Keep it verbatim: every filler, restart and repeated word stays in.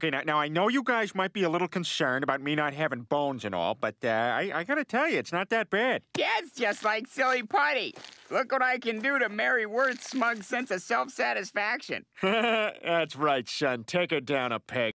Okay, now, now I know you guys might be a little concerned about me not having bones and all, but uh, I, I gotta tell you, it's not that bad. Dad's just like Silly Putty. Look what I can do to Mary Worth's smug sense of self-satisfaction. That's right, son. Take her down a peg.